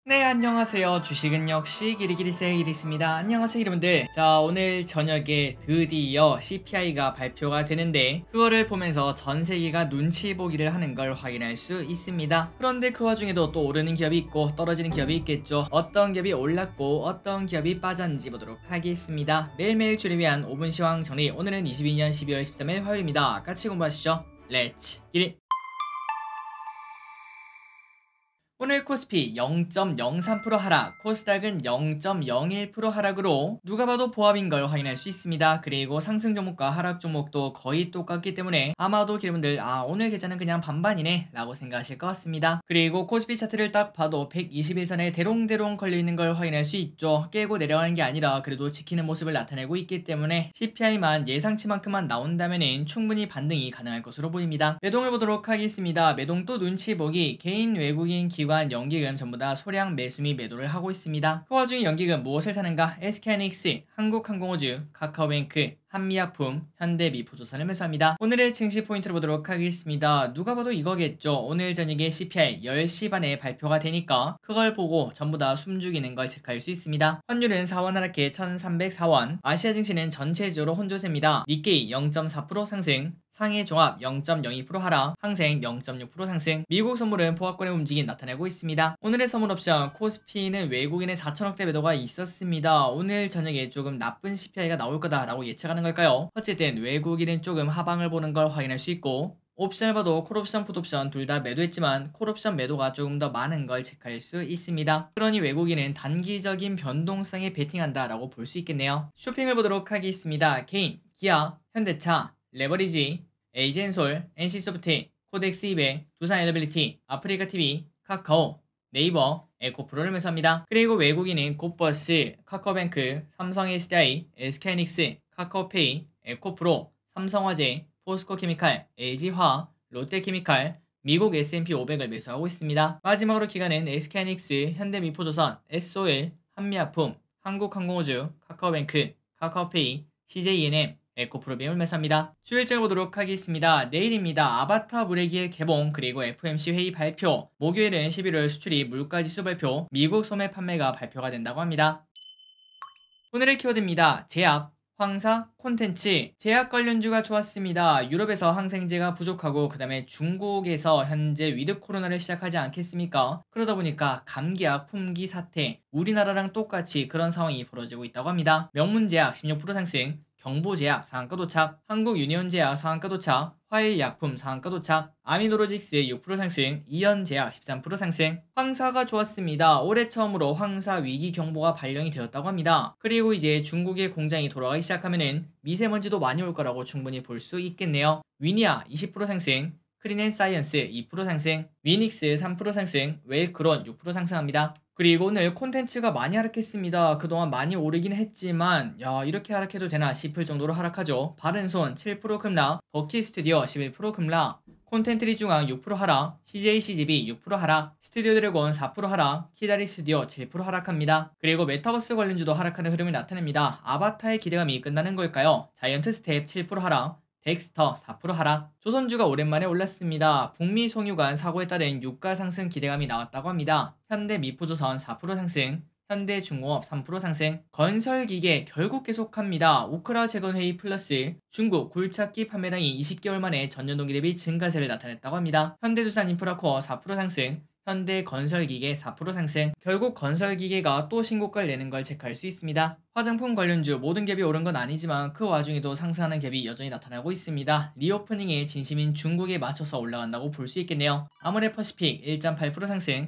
네, 안녕하세요. 주식은 역시 기리기리세일 기리스입니다. 안녕하세요, 여러분들. 자, 오늘 저녁에 드디어 CPI가 발표가 되는데 그거를 보면서 전 세계가 눈치 보기를 하는 걸 확인할 수 있습니다. 그런데 그 와중에도 또 오르는 기업이 있고 떨어지는 기업이 있겠죠. 어떤 기업이 올랐고 어떤 기업이 빠졌는지 보도록 하겠습니다. 매일매일 주를 위한 5분 시황 정리. 오늘은 22년 12월 13일 화요일입니다. 같이 공부하시죠. 렛츠 기릿! 오늘 코스피 0.03% 하락, 코스닥은 0.01% 하락으로 누가 봐도 보합인 걸 확인할 수 있습니다. 그리고 상승 종목과 하락 종목도 거의 똑같기 때문에 아마도 여러분들 오늘 계좌는 그냥 반반이네 라고 생각하실 것 같습니다. 그리고 코스피 차트를 딱 봐도 121선에 대롱대롱 걸려있는 걸 확인할 수 있죠. 깨고 내려가는 게 아니라 그래도 지키는 모습을 나타내고 있기 때문에 CPI만 예상치만큼만 나온다면 충분히 반등이 가능할 것으로 보입니다. 매동을 보도록 하겠습니다. 매동 또 눈치 보기, 개인 외국인 기관 연기금 전부 다 소량 매수 및 매도를 하고 있습니다. 그 와중에 연기금 무엇을 사는가? SK하이닉스, 한국항공우주, 카카오뱅크, 한미약품, 현대미포조선을 매수합니다. 오늘의 증시 포인트를 보도록 하겠습니다. 누가 봐도 이거겠죠. 오늘 저녁에 CPI 10시 반에 발표가 되니까 그걸 보고 전부 다 숨죽이는 걸 체크할 수 있습니다. 환율은 4원 하락해 1304원, 아시아 증시는 전체적으로 혼조세입니다. 니케이 0.4% 상승, 상해종합 0.02% 하락, 항생 0.6% 상승, 미국 선물은 보합권의 움직임 나타내고 있습니다. 오늘의 선물 옵션 코스피는 외국인의 4천억대 매도가 있었습니다. 오늘 저녁에 조금 나쁜 CPI가 나올 거다라고 예측하는 걸까요? 어쨌든 외국인은 조금 하방을 보는 걸 확인할 수 있고, 옵션을 봐도 콜옵션, 풋옵션 둘 다 매도했지만 콜옵션 매도가 조금 더 많은 걸 체크할 수 있습니다. 그러니 외국인은 단기적인 변동성에 베팅한다 라고 볼 수 있겠네요. 쇼핑을 보도록 하겠습니다. 개인, 기아, 현대차, 레버리지, 에이젠솔, NC소프트, 코덱스 200, 두산 엘리빌리티, 아프리카TV, 카카오, 네이버, 에코프로를 매수합니다. 그리고 외국인은 곱버스, 카카오뱅크, 삼성 SDI, SK하이닉스, 카카오페이, 에코프로, 삼성화재, 포스코케미칼, LG화학, 롯데케미칼, 미국 S&P 500을 매수하고 있습니다. 마지막으로 기관은 SK하이닉스, 현대미포조선, S-오일, 한미약품, 한국항공우주, 카카오뱅크, 카카오페이, CJENM, 에코프로비움을 매수합니다. 수요일장을 보도록 하겠습니다. 내일입니다. 아바타 물회기의 개봉, 그리고 FOMC 회의 발표, 목요일은 11월 수출입 물가지수 발표, 미국 소매 판매가 발표가 된다고 합니다. 오늘의 키워드입니다. 제약, 황사, 콘텐츠, 제약 관련주가 좋았습니다. 유럽에서 항생제가 부족하고 그 다음에 중국에서 현재 위드 코로나를 시작하지 않겠습니까? 그러다 보니까 감기약 품귀 사태, 우리나라랑 똑같이 그런 상황이 벌어지고 있다고 합니다. 명문제약 16% 상승, 경보제약 상한가 도착, 한국유니온제약 상한가 도착, 화일약품 상한가 도착, 아미노로직스 6% 상승, 이연제약 13% 상승. 황사가 좋았습니다. 올해 처음으로 황사 위기 경보가 발령이 되었다고 합니다. 그리고 이제 중국의 공장이 돌아가기 시작하면은 미세먼지도 많이 올 거라고 충분히 볼 수 있겠네요. 위니아 20% 상승, 크린앤사이언스 2% 상승, 위닉스 3% 상승, 웰크론 6% 상승합니다. 그리고 오늘 콘텐츠가 많이 하락했습니다. 그동안 많이 오르긴 했지만 이렇게 하락해도 되나 싶을 정도로 하락하죠. 바른손 7% 급락, 버킷스튜디오 11% 급락, 콘텐트리 중앙 6% 하락, CJCGB 6% 하락, 스튜디오 드래곤 4% 하락, 키다리 스튜디오 7% 하락합니다. 그리고 메타버스 관련주도 하락하는 흐름을 나타냅니다. 아바타의 기대감이 끝나는 걸까요? 자이언트 스텝 7% 하락, 덱스터 4% 하락, 조선주가 오랜만에 올랐습니다. 북미 송유관 사고에 따른 유가 상승 기대감이 나왔다고 합니다. 현대미포조선 4% 상승, 현대중공업 3% 상승, 건설기계 결국 계속합니다. 우크라 재건회의 플러스 중국 굴착기 판매량이 20개월 만에 전년 동기 대비 증가세를 나타냈다고 합니다. 현대두산 인프라코어 4% 상승, 현대건설기계 4% 상승, 결국 건설기계가 또 신고가를 내는 걸 체크할 수 있습니다. 화장품 관련주 모든 갭이 오른 건 아니지만 그 와중에도 상승하는 갭이 여전히 나타나고 있습니다. 리오프닝에 진심인 중국에 맞춰서 올라간다고 볼 수 있겠네요. 아모레퍼시픽 1.8% 상승,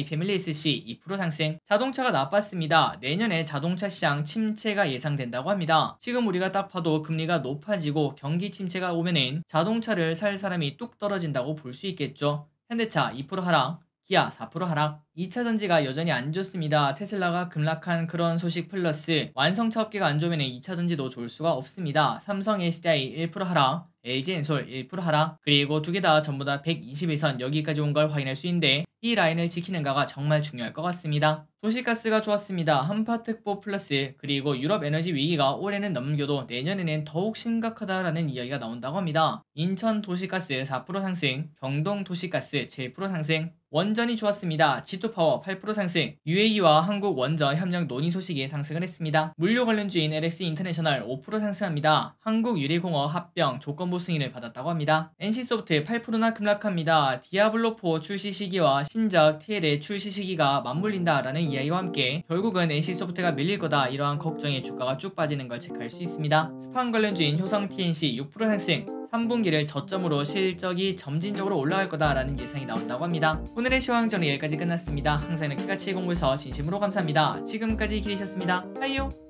아이패밀리SC 2% 상승. 자동차가 나빴습니다. 내년에 자동차 시장 침체가 예상된다고 합니다. 지금 우리가 딱 봐도 금리가 높아지고 경기 침체가 오면은 자동차를 살 사람이 뚝 떨어진다고 볼 수 있겠죠. 현대차 2% 하락, 기아 4% 하락, 2차 전지가 여전히 안 좋습니다. 테슬라가 급락한 그런 소식 플러스 완성차 업계가 안 좋으면 2차 전지도 좋을 수가 없습니다. 삼성 SDI 1% 하락, LG엔솔 1% 하락, 그리고 두 개 다 전부 다 121선 여기까지 온 걸 확인할 수 있는데 이 라인을 지키는가가 정말 중요할 것 같습니다. 도시가스가 좋았습니다. 한파특보 플러스, 그리고 유럽 에너지 위기가 올해는 넘겨도 내년에는 더욱 심각하다라는 이야기가 나온다고 합니다. 인천 도시가스 4% 상승, 경동 도시가스 7% 상승, 원전이 좋았습니다. G2파워 8% 상승, UAE와 한국 원전 협력 논의 소식이 상승을 했습니다. 물류 관련주인 LX 인터내셔널 5% 상승합니다. 한국유리공업 합병 조건부 승인을 받았다고 합니다. NC소프트 8%나 급락합니다. 디아블로4 출시 시기와 신작 TL의 출시 시기가 맞물린다라는 이야기와 함께 결국은 NC소프트가 밀릴 거다, 이러한 걱정에 주가가 쭉 빠지는 걸 체크할 수 있습니다. 스판 관련주인 효성TNC 6% 상승, 3분기를 저점으로 실적이 점진적으로 올라갈 거다라는 예상이 나온다고 합니다. 오늘의 시황전은 여기까지 끝났습니다. 항상 이렇게 같이 공부해서 진심으로 감사합니다. 지금까지 기리셨습니다. 하이요.